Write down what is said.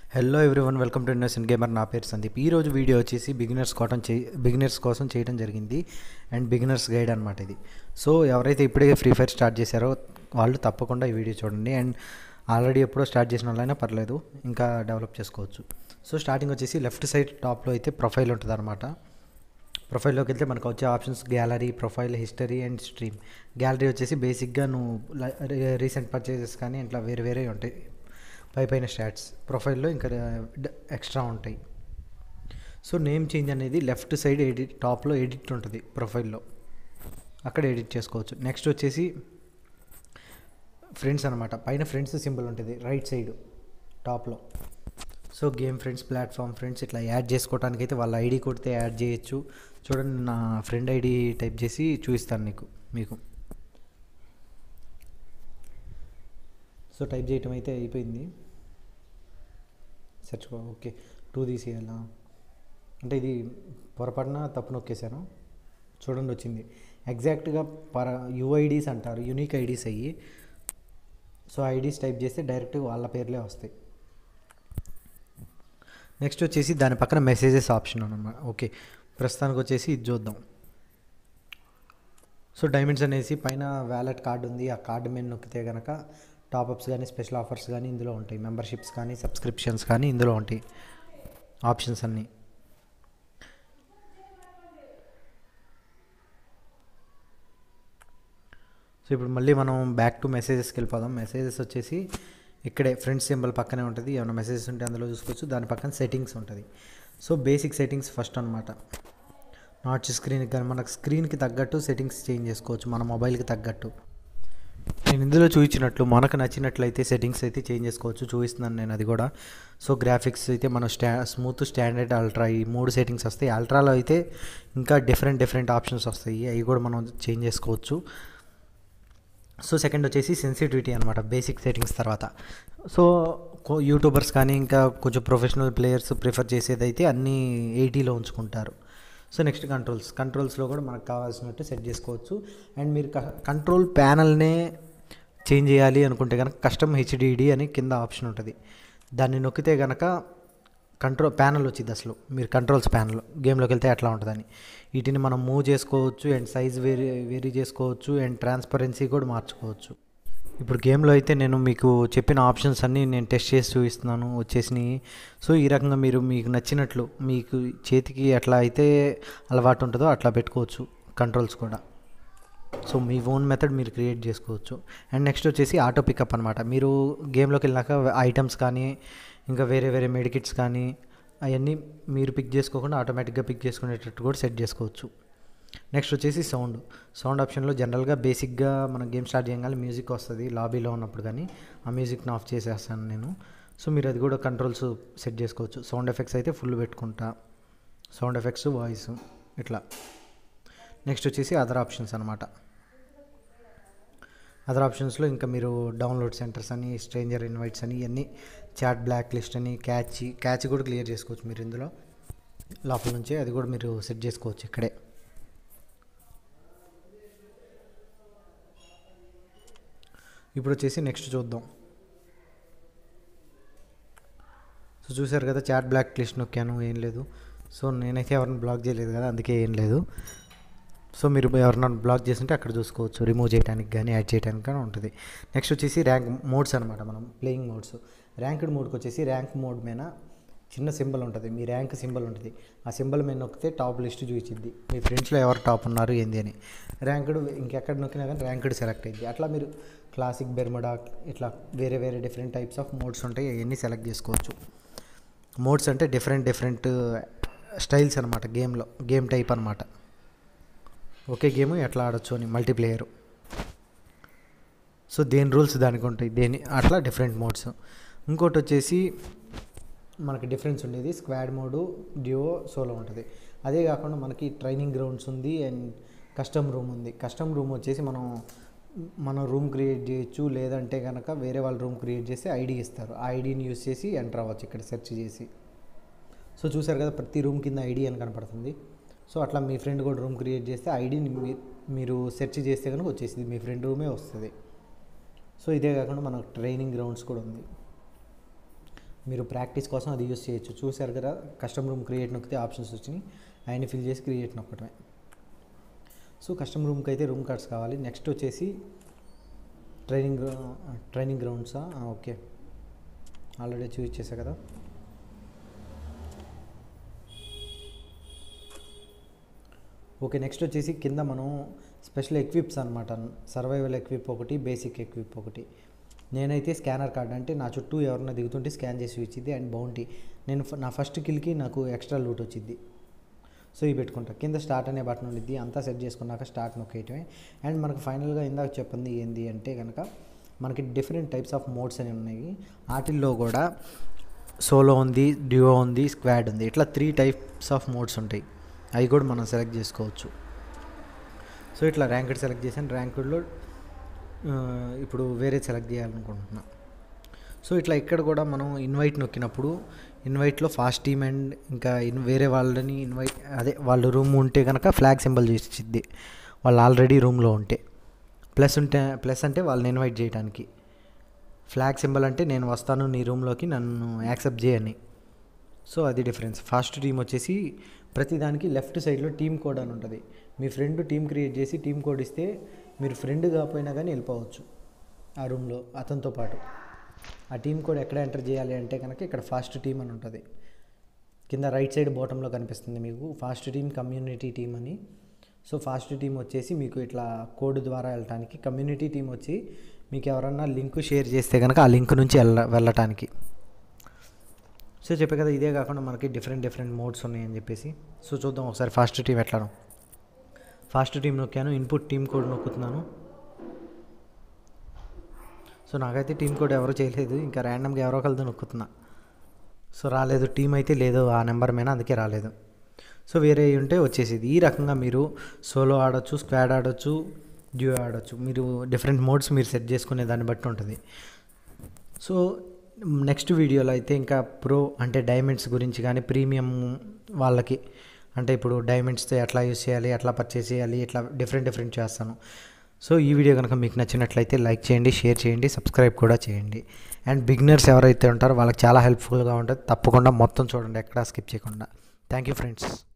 Hello everyone, welcome to innocent gamer. నా పేరు సందీప్. ఈరోజు వీడియో వచ్చేసి బిగినర్స్ కోసం చేయడం జరిగింది అండ్ బిగినర్స్ గైడ్ అనమాట ఇది. సో ఎవరైతే ఇప్పుడే ఫ్రీ ఫైర్ స్టార్ట్ చేశారో వాళ్ళు తప్పకుండా ఈ వీడియో చూడండి. అండ్ ఆల్రెడీ ఎప్పుడో స్టార్ట్ చేసిన వాళ్ళైనా పర్లేదు, ఇంకా డెవలప్ చేసుకోవచ్చు. సో స్టార్టింగ్ వచ్చేసి లెఫ్ట్ సైడ్ టాప్లో అయితే ప్రొఫైల్ ఉంటుంది అనమాట. ప్రొఫైల్లోకి వెళ్తే మనకు వచ్చే options gallery, profile, history and stream. Gallery వచ్చేసి బేసిక్గా నువ్వు రీసెంట్ పర్చేజెస్ కానీ ఇట్లా వేరే వేరే ఉంటాయి, పైన స్టాట్స్. ప్రొఫైల్లో ఇంకా ఎక్స్ట్రా ఉంటాయి. సో నేమ్ చేంజ్ అనేది లెఫ్ట్ సైడ్ టాప్లో ఎడిట్ ఉంటుంది ప్రొఫైల్లో, అక్కడ ఎడిట్ చేసుకోవచ్చు. నెక్స్ట్ వచ్చేసి ఫ్రెండ్స్ అనమాట. పైన ఫ్రెండ్స్ సింబల్ ఉంటుంది రైట్ సైడ్ టాప్లో. So game friends, platform friends ఇట్లా యాడ్ చేసుకోవడానికి అయితే వాళ్ళ ఐడి కొడితే యాడ్ చేయొచ్చు. చూడండి, నా ఫ్రెండ్ ఐడి టైప్ చేసి చూపిస్తాను మీకు. సో టైప్ చేయటం అయితే అయిపోయింది. సెర్చ్ ఓకే 2 తీసేయాలా అంటే ఇది పొరపాటున తప్పు నొక్కేశాను. చూడండి వచ్చింది. ఎగ్జాక్ట్గా యూఐడీస్ అంటారు, యూనిక్ ఐడీస్ అయ్యి. సో ఐడీస్ టైప్ చేస్తే డైరెక్ట్గా వాళ్ళ పేర్లే వస్తాయి. నెక్స్ట్ వచ్చేసి దాని పక్కన మెసేజెస్ ఆప్షన్ అనమాట. ఓకే, ప్రస్తుతానికి వచ్చేసి ఇది చూద్దాం. సో డైమండ్స్ అనేసి పైన వ్యాలెట్ కార్డు ఉంది. ఆ కార్డు మీద నొక్కితే కనుక టాప్అప్స్ కానీ స్పెషల్ ఆఫర్స్ కానీ ఇందులో ఉంటాయి. మెంబర్షిప్స్ కానీ సబ్స్క్రిప్షన్స్ కానీ ఇందులో ఉంటాయి ఆప్షన్స్ అన్నీ. సో ఇప్పుడు మళ్ళీ మనం బ్యాక్ టు మెసేజెస్కి వెళ్ళిపోదాం. మెసేజెస్ వచ్చేసి ఇక్కడే ఫ్రెండ్స్ సింబల్ పక్కనే ఉంటుంది. ఏమైనా మెసేజెస్ ఉంటే అందులో చూసుకోవచ్చు. దాని పక్కన సెట్టింగ్స్ ఉంటుంది. సో బేసిక్ సెట్టింగ్స్ ఫస్ట్ అనమాట. నాట్ స్క్రీన్కి కానీ మనకు స్క్రీన్కి తగ్గట్టు సెట్టింగ్స్ చేంజ్ చేసుకోవచ్చు, మన మొబైల్కి తగ్గట్టు. నేను ఇందులో చూపించినట్లు మనకు నచ్చినట్లయితే సెట్టింగ్స్ అయితే చేంజ్ చేసుకోవచ్చు. చూపిస్తున్నాను నేను అది కూడా. సో గ్రాఫిక్స్ అయితే మనం స్మూత్, స్టాండర్డ్, అల్ట్రా ఈ 3 సెట్టింగ్స్ వస్తాయి. అల్ట్రాలో అయితే ఇంకా డిఫరెంట్ ఆప్షన్స్ వస్తాయి, అవి కూడా మనం చేంజ్ చేసుకోవచ్చు. సో సెకండ్ వచ్చేసి సెన్సిటివిటీ అనమాట, బేసిక్ సెట్టింగ్స్ తర్వాత. సో యూట్యూబర్స్ కానీ ఇంకా కొంచెం ప్రొఫెషనల్ ప్లేయర్స్ ప్రిఫర్ చేసేదైతే అన్నీ 80లో ఉంచుకుంటారు. సో నెక్స్ట్ కంట్రోల్స్లో కూడా మనకు కావాల్సినట్టు సెట్ చేసుకోవచ్చు. అండ్ మీరు కంట్రోల్ ప్యానల్నే చేంజ్ చేయాలి అనుకుంటే కనుక కస్టమ్ హెచ్డిడి అని కింద ఆప్షన్ ఉంటుంది. దాన్ని నొక్కితే కనుక కంట్రోల్ ప్యానల్ వచ్చింది. అసలు మీరు కంట్రోల్స్ ప్యానల్ గేమ్లోకి వెళ్తే అట్లా ఉంటుందని. వీటిని మనం మూవ్ చేసుకోవచ్చు అండ్ సైజ్ వేరీ చేసుకోవచ్చు అండ్ ట్రాన్స్పరెన్సీ కూడా మార్చుకోవచ్చు. ఇప్పుడు గేమ్లో అయితే నేను మీకు చెప్పిన ఆప్షన్స్ అన్నీ నేను టెస్ట్ చేసి చూపిస్తున్నాను, వచ్చేసినాయి. సో ఈ రకంగా మీకు నచ్చినట్లు మీకు చేతికి ఎట్లా అయితే అలవాటు ఉంటుందో అట్లా పెట్టుకోవచ్చు కంట్రోల్స్ కూడా. సో మీ ఓన్ మెథడ్ మీరు క్రియేట్ చేసుకోవచ్చు. అండ్ నెక్స్ట్ వచ్చేసి ఆటో పికప్ అనమాట. మీరు గేమ్లోకి వెళ్ళాక ఐటమ్స్ కానీ ఇంకా వేరే మెడికిట్స్ కానీ అవన్నీ మీరు పిక్ చేసుకోకుండా ఆటోమేటిక్గా పిక్ చేసుకునేటట్టు కూడా సెట్ చేసుకోవచ్చు. నెక్స్ట్ వచ్చేసి సౌండ్ ఆప్షన్లో జనరల్గా బేసిక్గా మనం గేమ్ స్టార్ట్ చేయగానే మ్యూజిక్ వస్తుంది లాబీలో ఉన్నప్పుడు, కానీ ఆ మ్యూజిక్ని ఆఫ్ చేసేస్తాను నేను. సో మీరు అది కూడా కంట్రోల్స్ సెట్ చేసుకోవచ్చు. సౌండ్ ఎఫెక్ట్స్ అయితే ఫుల్ పెట్టుకుంటా, సౌండ్ ఎఫెక్ట్స్, వాయిస్ ఇట్లా. నెక్స్ట్ వచ్చేసి అదర్ ఆప్షన్స్ అనమాట. అదర్ ఆప్షన్స్లో ఇంకా మీరు డౌన్లోడ్ సెంటర్స్ అని, స్ట్రేంజర్ ఇన్వైట్స్ అని, ఇవన్నీ చాట్ బ్లాక్ లిస్ట్ అని, క్యాచ్ కూడా క్లియర్ చేసుకోవచ్చు మీరు ఇందులో లోపల నుంచి. అది కూడా మీరు సెట్ చేసుకోవచ్చు ఇక్కడే. ఇప్పుడు వచ్చేసి నెక్స్ట్ చూద్దాం. సో చూసారు కదా, చాట్ బ్లాక్ లిస్ట్ నొక్కాను, ఏం లేదు. సో నేనైతే ఎవరిని బ్లాక్ చేయలేదు కదా, అందుకే ఏం లేదు. సో మీరు ఎవరైనా బ్లాక్ చేస్తుంటే అక్కడ చూసుకోవచ్చు, రిమూవ్ చేయడానికి కానీ యాడ్ చేయడానికి కానీ ఉంటుంది. నెక్స్ట్ వచ్చేసి ర్యాంక్ మోడ్స్ అనమాట. మనం ప్లేయింగ్ మోడ్స్. ర్యాంక్డ్ మోడ్కి వచ్చేసి ర్యాంక్ మోడ్ మీద చిన్న సింబల్ ఉంటుంది, మీ ర్యాంక్ సింబల్ ఉంటుంది. ఆ సింబల్ మీద నొక్కితే టాప్ లిస్ట్ చూపించింది, మీ ఫ్రెండ్స్లో ఎవరు టాప్ ఉన్నారు ఏంది అని. ర్యాంక్డ్ ఇంకెక్కడ నొక్కినా కానీ ర్యాంక్డ్ సెలెక్ట్ అయింది. అట్లా మీరు క్లాసిక్, బెర్ముడా ఇట్లా వేరే డిఫరెంట్ టైప్స్ ఆఫ్ మోడ్స్ ఉంటాయి, అవన్నీ సెలెక్ట్ చేసుకోవచ్చు. మోడ్స్ అంటే డిఫరెంట్ స్టైల్స్ అనమాట గేమ్ టైప్ అనమాట. ఒకే గేమ్ ఎట్లా ఆడొచ్చు అని, మల్టీప్లేయరు. సో దేని రూల్స్ దానికి ఉంటాయి, అట్లా డిఫరెంట్ మోడ్స్. ఇంకోటి వచ్చేసి మనకి డిఫరెన్స్ ఉండేది స్క్వాడ్ మోడు, డ్యూయో, సోలో ఉంటుంది. అదే కాకుండా మనకి ట్రైనింగ్ గ్రౌండ్స్ ఉంది అండ్ కస్టమ్ రూమ్ ఉంది. కస్టమ్ రూమ్ వచ్చేసి మనం రూమ్ క్రియేట్ చేయొచ్చు, లేదంటే కనుక వేరే వాళ్ళు రూమ్ క్రియేట్ చేసి ఐడి ఇస్తారు. ఆ ఐడిని యూజ్ చేసి ఎంటర్ అవ్వచ్చు ఇక్కడ సెర్చ్ చేసి. సో చూసారు కదా, ప్రతి రూమ్ కింద ఐడి అని కనపడుతుంది. సో అట్లా మీ ఫ్రెండ్ కూడా రూమ్ క్రియేట్ చేస్తే ఐడిని మీరు సెర్చ్ చేస్తే కనుక వచ్చేసింది, మీ ఫ్రెండ్ రూమే వస్తుంది. సో ఇదే కాకుండా మనకు ట్రైనింగ్ గ్రౌండ్స్ కూడా ఉంది. మీరు ప్రాక్టీస్ కోసం అది యూస్ చేయొచ్చు. చూసారు కదా, కస్టమ్ రూమ్ క్రియేట్ నొక్కితే ఆప్షన్స్ వచ్చినాయి, అవన్నీ ఫిల్ చేసి క్రియేట్ నొక్కటమే. సో కస్టమ్ రూమ్కి అయితే రూమ్ కార్డ్స్ కావాలి. నెక్స్ట్ వచ్చేసి ట్రైనింగ్ గ్రౌండ్సా, ఓకే ఆల్రెడీ చూస్ చేశా కదా. ఓకే, నెక్స్ట్ వచ్చేసి కింద మనం స్పెషల్ ఎక్విప్స్ అనమాట. సర్వైవల్ ఎక్విప్ ఒకటి, బేసిక్ ఎక్విప్ ఒకటి. నేనైతే స్కానర్ కార్డ్, అంటే నా చుట్టూ ఎవరన్నా దిగుతుంటే స్కాన్ చేసి ఇచ్చింది. అండ్ బౌంటీ, నేను నా ఫస్ట్ కిల్కి నాకు ఎక్స్ట్రా లూట్ వచ్చింది. సో ఇవి పెట్టుకుంటా. కింద స్టార్ట్ అనే బటన్ ఉండిద్ది. అంతా సెట్ చేసుకున్నాక స్టార్ట్ నొక్కేయటమే. అండ్ మనకు ఫైనల్గా ఇందాక చెప్పింది ఏంది అంటే కనుక, మనకి డిఫరెంట్ టైప్స్ ఆఫ్ మోడ్స్ అనేవి ఉన్నాయి. వాటిల్లో కూడా సోలో ఉంది, డ్యూయో ఉంది, స్క్వాడ్ ఉంది. ఇట్లా 3 టైప్స్ ఆఫ్ మోడ్స్ ఉంటాయి. అవి కూడా మనం సెలెక్ట్ చేసుకోవచ్చు. సో ఇట్లా ర్యాంకెడ్ సెలెక్ట్ చేశాను. ర్యాంకెడ్లో ఇప్పుడు వేరే సెలెక్ట్ చేయాలనుకుంటున్నా. సో ఇట్లా ఇక్కడ కూడా మనం ఇన్వైట్ నొక్కినప్పుడు ఇన్వైట్లో ఫాస్ట్ టీమ్ అండ్ ఇంకా వేరే వాళ్ళని వాళ్ళు రూమ్ ఉంటే కనుక ఫ్లాగ్ సింబల్ చేసిద్ది, వాళ్ళు ఆల్రెడీ రూమ్లో ఉంటే. ప్లస్ అంటే వాళ్ళని ఇన్వైట్ చేయడానికి. ఫ్లాగ్ సింబల్ అంటే నేను వస్తాను నీ రూమ్లోకి, నన్ను యాక్సెప్ట్ చేయని. సో అది డిఫరెన్స్. ఫాస్ట్ టీమ్ వచ్చేసి ప్రతిదానికి లెఫ్ట్ సైడ్లో టీమ్ కోడ్ అని ఉంటుంది. మీ ఫ్రెండ్ టీమ్ క్రియేట్ చేసి టీమ్ కోడ్ ఇస్తే మీరు ఫ్రెండ్ కాకపోయినా కానీ వెళ్ళిపోవచ్చు ఆ రూమ్లో అతనితో పాటు. ఆ టీమ్ కోడ్ ఎక్కడ ఎంటర్ చేయాలి అంటే కనుక ఇక్కడ ఫాస్ట్ టీమ్ అని ఉంటుంది. కింద రైట్ సైడ్ బాటంలో కనిపిస్తుంది మీకు ఫాస్ట్ టీమ్, కమ్యూనిటీ టీమ్ అని. సో ఫాస్ట్ టీమ్ వచ్చేసి మీకు ఇట్లా కోడ్ ద్వారా వెళ్ళటానికి, కమ్యూనిటీ టీమ్ వచ్చి మీకు ఎవరన్నా లింక్ షేర్ చేస్తే కనుక ఆ లింక్ నుంచి వెళ్ళటానికి. సో చెప్పే కదా, ఇదే కాకుండా మనకి డిఫరెంట్ మోడ్స్ ఉన్నాయని చెప్పేసి. సో చూద్దాం ఒకసారి ఫాస్ట్ టీమ్ ఎట్లానో. ఫాస్ట్ టీమ్ నొక్కాను, ఇన్పుట్ టీమ్ కోడ్ నొక్కుతున్నాను. సో నాకైతే టీమ్ కోడ్ ఎవరో చేయలేదు, ఇంకా ర్యాండమ్గా ఎవరో ఒకరితో నొక్కుతున్నా. సో రాలేదు, టీం అయితే లేదు ఆ నెంబర్ మీద, అందుకే రాలేదు. సో వేరే ఉంటే వచ్చేసేది. ఈ రకంగా మీరు సోలో ఆడొచ్చు, స్క్వాడ్ ఆడొచ్చు, డ్యూ ఆడొచ్చు. మీరు డిఫరెంట్ మోడ్స్ మీరు సెట్ చేసుకునే దాన్ని బట్టి ఉంటుంది. సో నెక్స్ట్ వీడియోలో అయితే ఇంకా ప్రో అంటే డైమండ్స్ గురించి కానీ, ప్రీమియం వాళ్ళకి అంటే ఇప్పుడు డైమండ్స్తో ఎట్లా యూస్ చేయాలి, ఎట్లా పర్చేస్ చేయాలి, ఇట్లా డిఫరెంట్ చేస్తాను. సో ఈ వీడియో కనుక మీకు నచ్చినట్లయితే లైక్ చేయండి, షేర్ చేయండి, సబ్స్క్రైబ్ కూడా చేయండి. అండ్ బిగినర్స్ ఎవరైతే ఉంటారో వాళ్ళకి చాలా హెల్ప్ఫుల్గా ఉంటుంది. తప్పకుండా మొత్తం చూడండి, ఎక్కడా స్కిప్ చేయకుండా. Thank you friends.